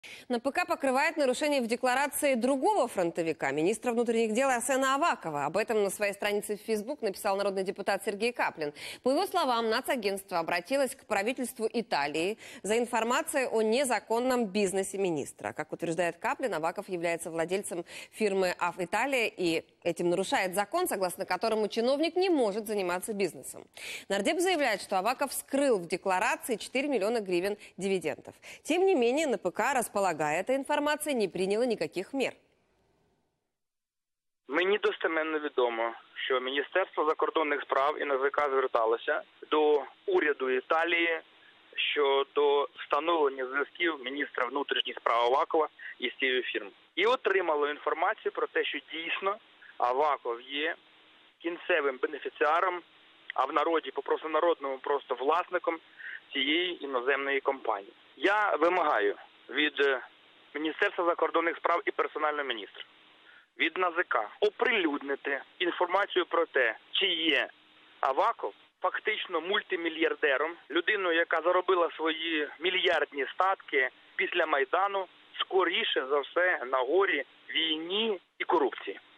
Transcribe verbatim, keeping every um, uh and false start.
НПК покрывает нарушения в декларации другого фронтовика, министра внутренних дел Арсена Авакова. Об этом на своей странице в Facebook написал народный депутат Сергей Каплин. По его словам, нацагентство обратилось к правительству Италии за информацией о незаконном бизнесе министра. Как утверждает Каплин, Аваков является владельцем фирмы «Ав Италия» и этим нарушает закон, согласно которому чиновник не может заниматься бизнесом. Нардеп заявляет, что Аваков скрыл в декларации четыре миллиона гривен дивидендов. Тем не менее, НПК, располагая этой информацией, не прийняла никаких мер. Мені достеменно відомо, що Міністерство закордонних справ і НАЗК зверталося до уряду Італії щодо встановлення зв'язків міністра внутрішніх справ Авакова із цією фірмою. І отримало інформацію про те, що дійсно Аваков є кінцевим бенефіціаром, а в народі по простонародному просто власником цієї іноземної компанії. Я вимагаю від Міністерства закордонних справ і персонального міністра, від НАЗК оприлюднити інформацію про те, чи є Аваков фактично мультимільярдером, людиною, яка заробила свої мільярдні статки після Майдану, скоріше за все на горі війні і корупції.